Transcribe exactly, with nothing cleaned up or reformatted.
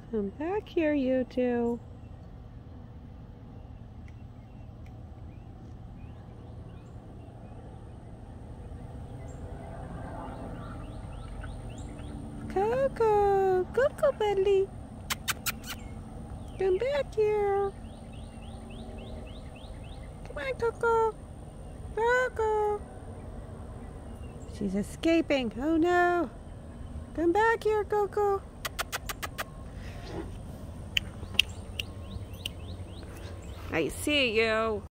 Come back here, you two. Coco, Coco, buddy. Come back here. Come on, Coco. Coco. She's escaping. Oh no. Come back here, Coco. I see you.